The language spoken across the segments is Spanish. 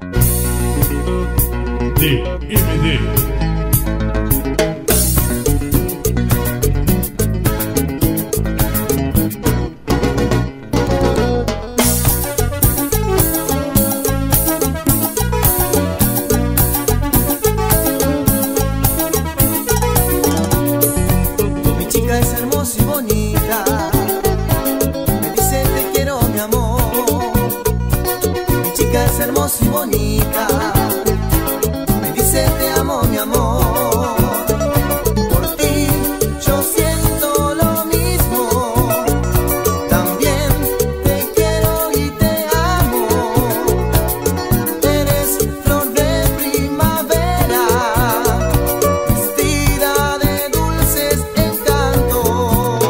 DMD. Mi chica es hermosa y bonita, me dice te quiero mi amor. Mi chica es hermosa y bonita, me dice te amo mi amor. Por ti yo siento lo mismo, también te quiero y te amo. Eres flor de primavera, vestida de dulces encantos.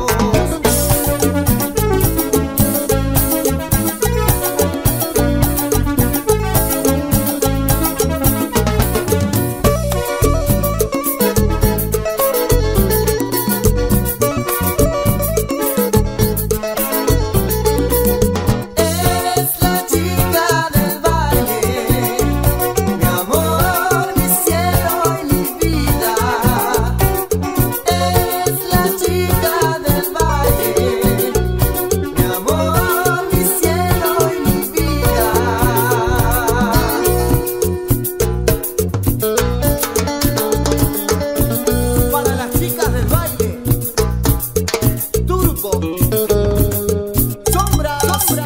Eres la chica del baile, mi amor, mi cielo y mi vida. Eres la chica del baile, mi amor, mi cielo y mi vida. Para las chicas del baile, Turbo, Sombra.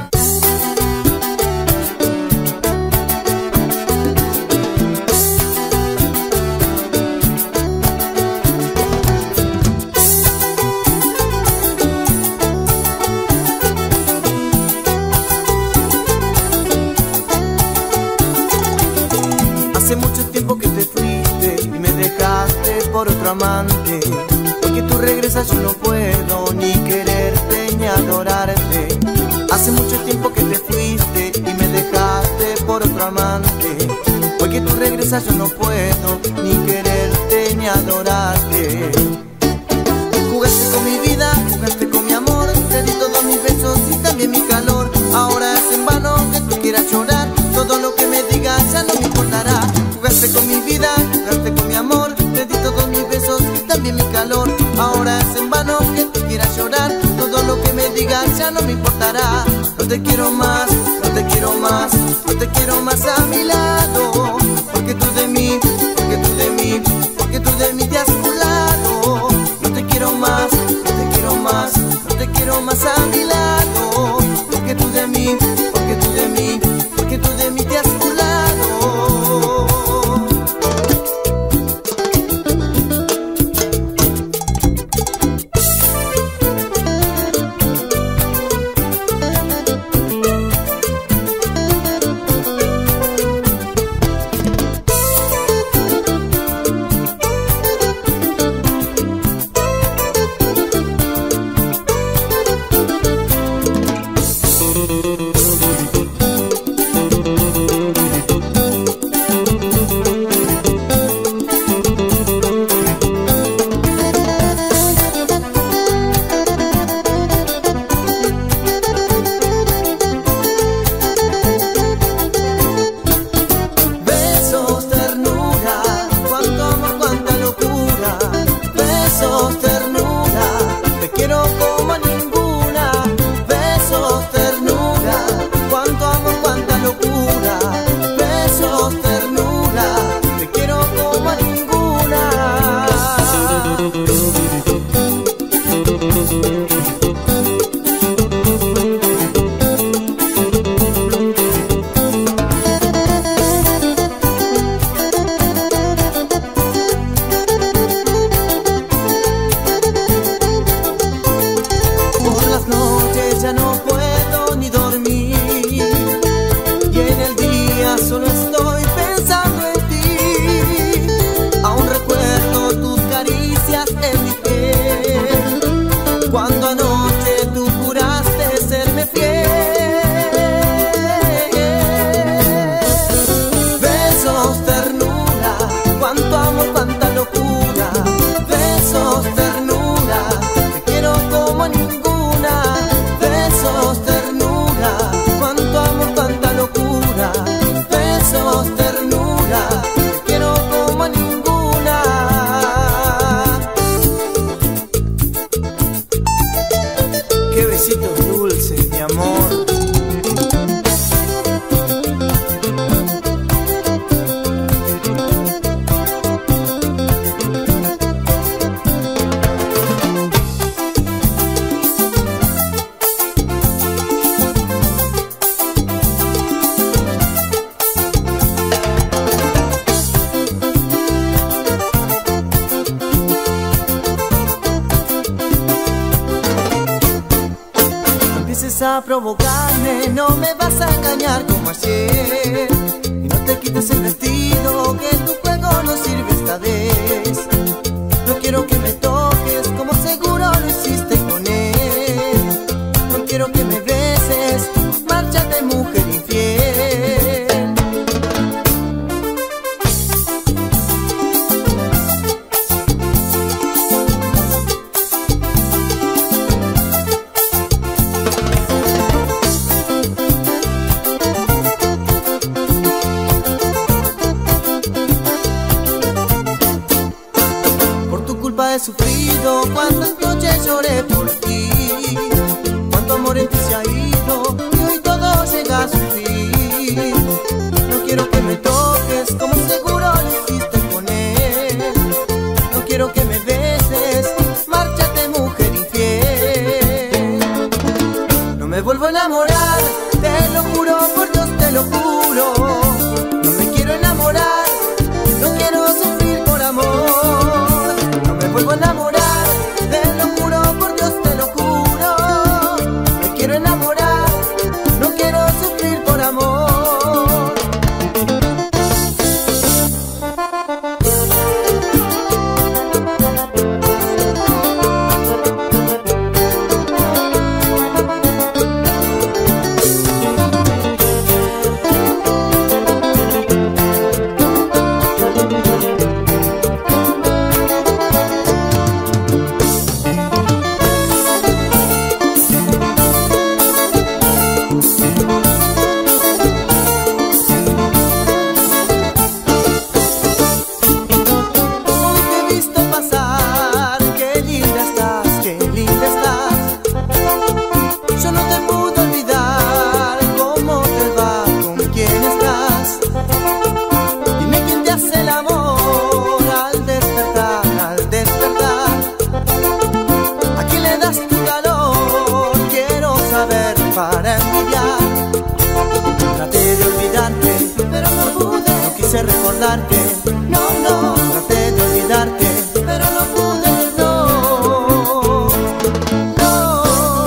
Hace mucho tiempo que te fuiste y me dejaste por otro amante. Porque tú regresas yo no puedo ni quererte ni adorarte. Hace mucho tiempo que te fuiste y me dejaste por otro amante. Porque tú regresas yo no puedo ni quererte ni adorarte. Jugaste con mi vida, jugaste con mi amor, te di todos mis besos y también mi calor. Ahora es en vano que tú quieras llorar, todo lo que me digas ya no me importará. Jugaste con mi vida, jugaste con mi amor, te di todos mis besos y también mi calor. Ahora es en vano que tú quieras llorar, todo lo que me digas ya no me importará. No te quiero más, no te quiero más, no te quiero más a mi lado. Porque tú de mí, porque tú de mí, porque tú de mí te has burlado. No te quiero más, no te quiero más, no te quiero más a mi lado. Porque tú de mí, porque tú de mí, porque tú de mí te has burlado. besos ternura, te quiero como a ninguna. Qué besitos dulces, mi amor. A provocarme, no me vas a engañar como ayer, y no te quites el vestido, que tu juego no sirve esta vez. No quiero que me toques como seguro lo hiciste con él. No quiero que me beses, márchate mujer infiel. He sufrido, cuántas noches lloré por ti, cuánto amor en ti se ha ido y hoy todo llega a su fin. No quiero que me toques como seguro lo hiciste con él. No quiero que me beses, márchate mujer infiel. No me vuelvo a enamorar, te lo juro, por Dios te lo juro. No me quiero enamorar, no quiero sufrir por amor. Vuelvo a enamorar, te lo juro, por Dios te lo juro. Me quiero enamorar, no quiero sufrir por amor. Para envidiar, traté de olvidarte, pero no pude. No quise recordarte, no, no. Traté de olvidarte, pero no pude, no, no.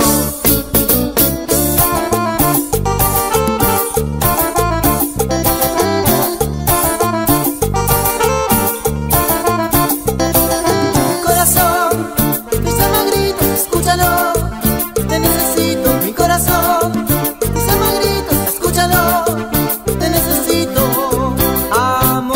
Mi corazón, mis amagritos, escúchalo. Te necesito, mi corazón, mis amagritos, escúchalo. Te necesito, amor.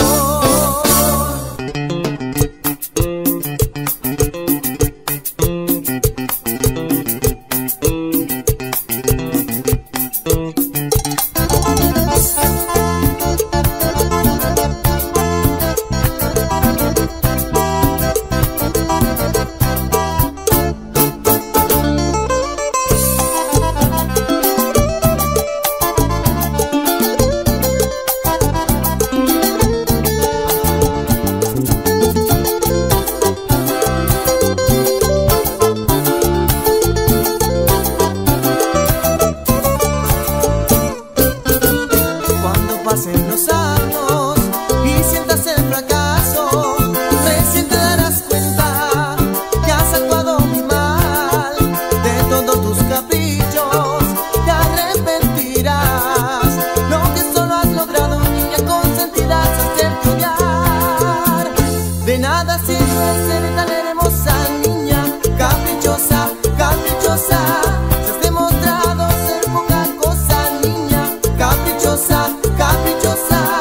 Pasen los años y sientas el fracaso, recién te darás cuenta que has actuado muy mal. De todos tus caprichos te arrepentirás. Lo que solo has logrado, niña consentida, es hacerte odiar. De nada sirve ser tan hermosa, niña caprichosa, caprichosa. Si has demostrado ser poca cosa, niña caprichosa, caprichosa.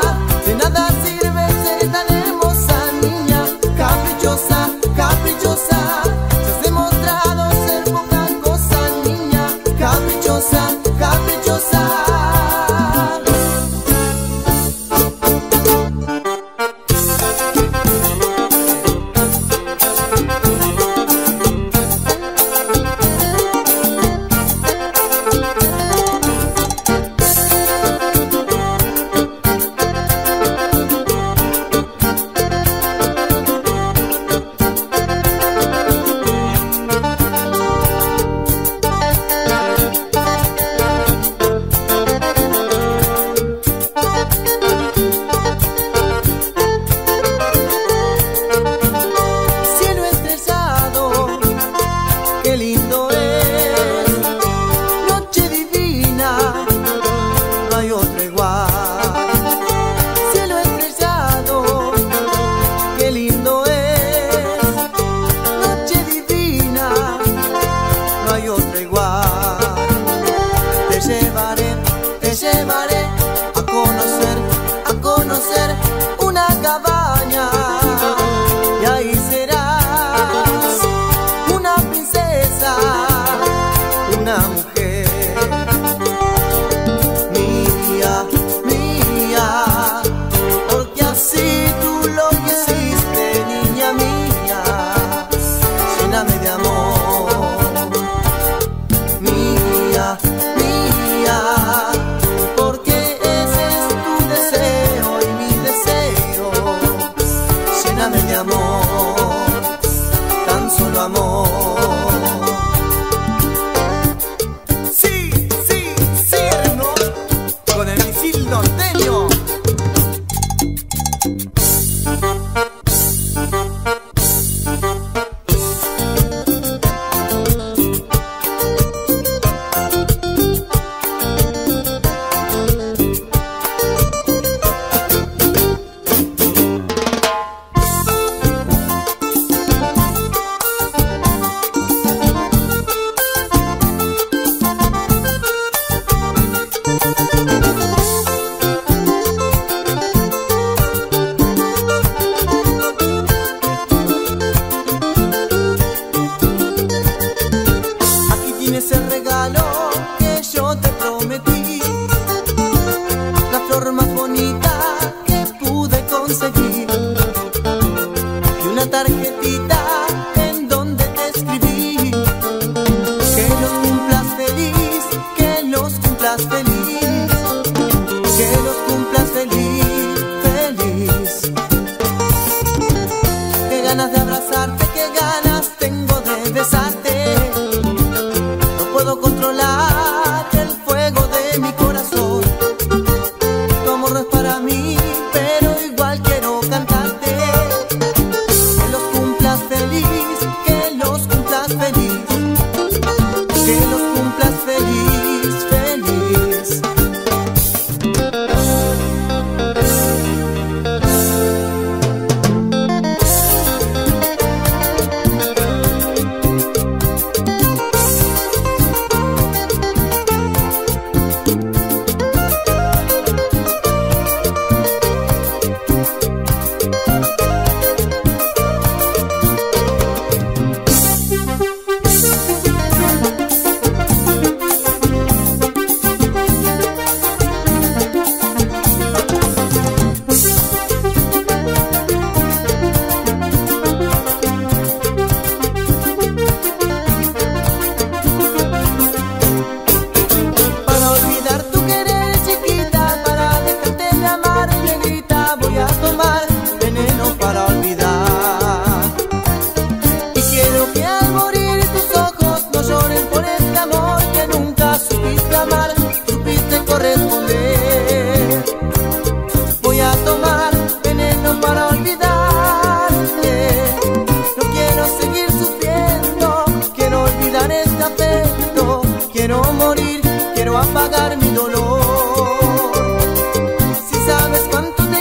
negrita, voy a tomar veneno para olvidar. Y quiero que al morir tus ojos no lloren por este amor que nunca supiste amar, supiste corresponder. Voy a tomar veneno para olvidarte. No quiero seguir sufriendo, quiero olvidar este afecto. Quiero morir, quiero apagar mi dolor. Si sabes cuánto te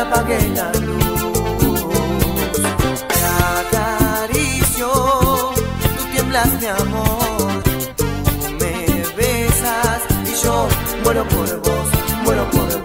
apague la luz. Te acaricio, tú tiemblas mi amor, tú me besas y yo muero por vos, muero por vos.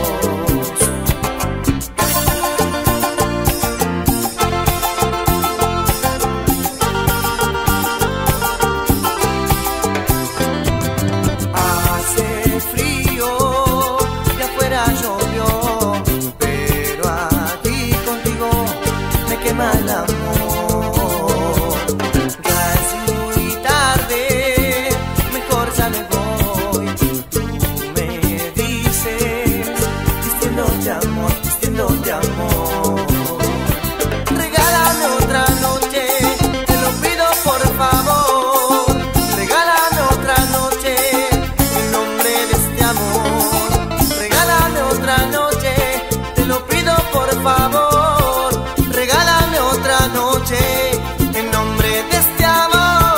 Mal amor, ya es muy tarde, mejor ya me voy. Tú me dices, vistiéndote amor, vistiéndote amor. Regálame otra noche, te lo pido por favor. Regálame otra noche, en nombre de este amor. Regálame otra noche, te lo pido por favor. Regálame otra noche en nombre de este amor.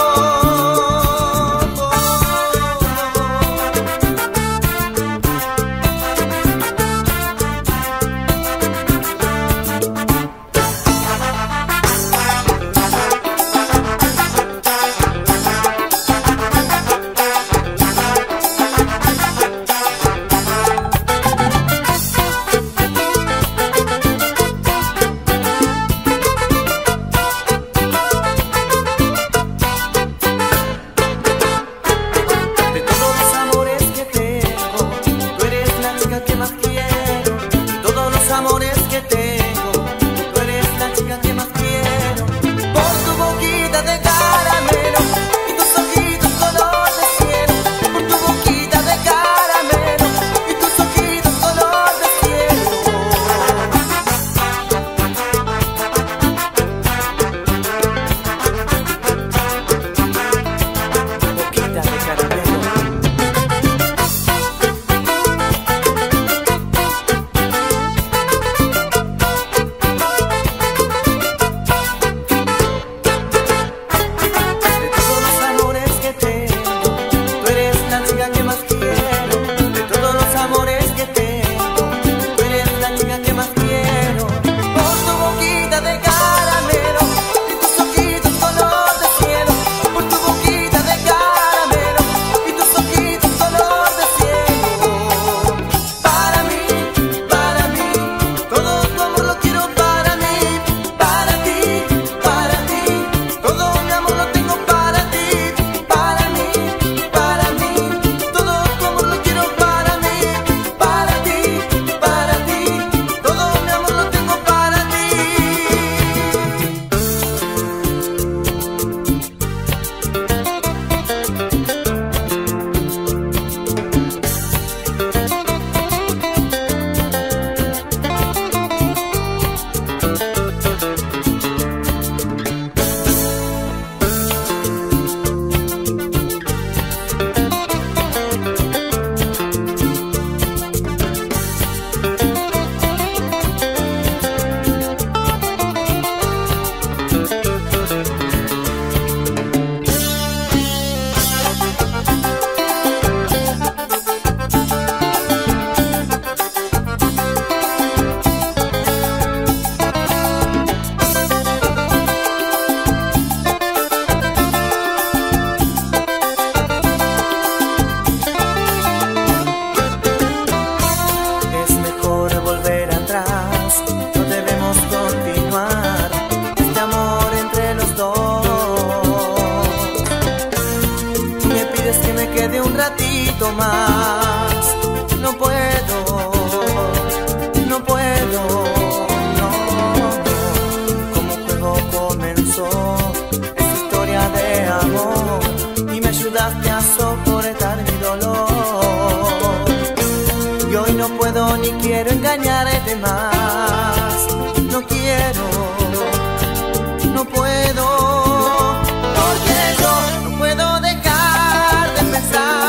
Más, no puedo, no puedo, no. Como juego comenzó esta historia de amor y me ayudaste a soportar mi dolor. Y hoy no puedo ni quiero engañarte más, no quiero, no puedo, porque yo no puedo dejar de pensar.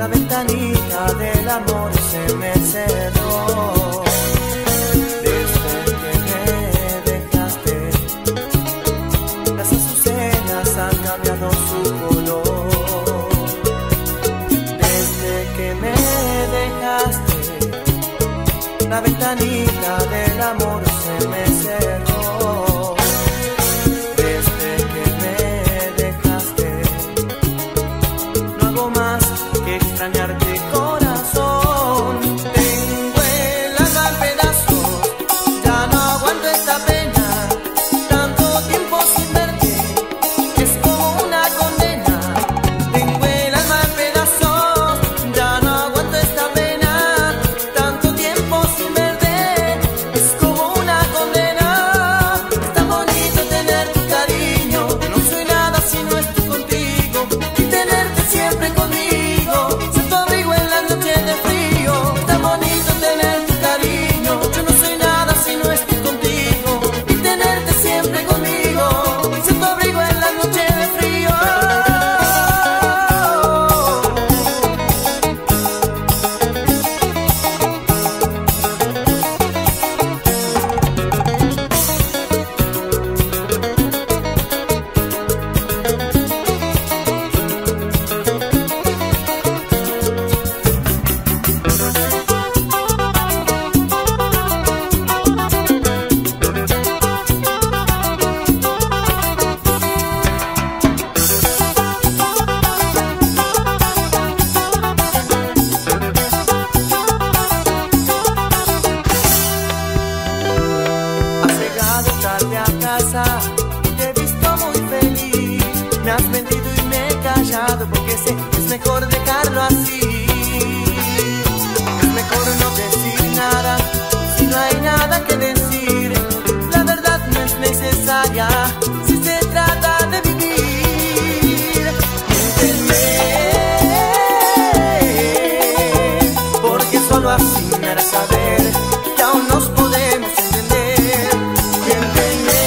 la ventanita del amor se me cerró. Desde que me dejaste, las azucenas han cambiado su color. Desde que me dejaste, la ventanita del amor se me cerró. Desde que me dejaste, no hago más que extrañarte, corazón. Tengo el alma en pedazos, ya no aguanto esta pena. Tanto tiempo sin verte es como una condena. Tengo el alma en pedazos, ya no aguanto esta pena. Tanto tiempo sin verte es como una condena. Es tan bonito tener tu cariño, no soy nada si no estoy contigo, y tenerte siempre conmigo, ser tu abrigo en la noche de frío. Es tan bonito tener tu cariño, yo no soy nada si no estoy contigo, y tenerte siempre conmigo, ser tu abrigo en la noche de frío. Has llegado tarde a casa y te he visto muy feliz. Me has mentido y me he callado porque sé que es mejor dejarlo así. Es mejor no decir nada si no hay nada que decir. La verdad no es necesaria si se trata de vivir. Miénteme, porque solo así me harás saber que aún nos podemos entender. Miénteme,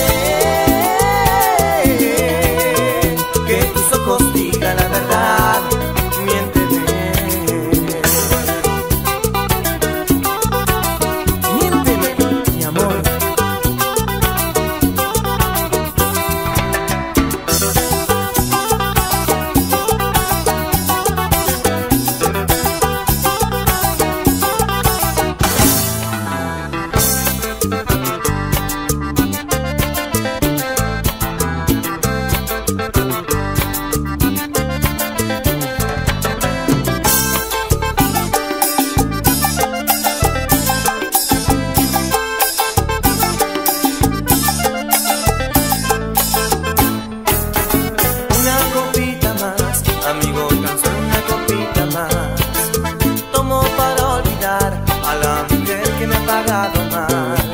que tus ojos digan la verdad. Miénteme, miénteme, mi amor. Una copita más, amigo, tan solo una copita más. Tomo para olvidar a la mujer que me ha pagado más.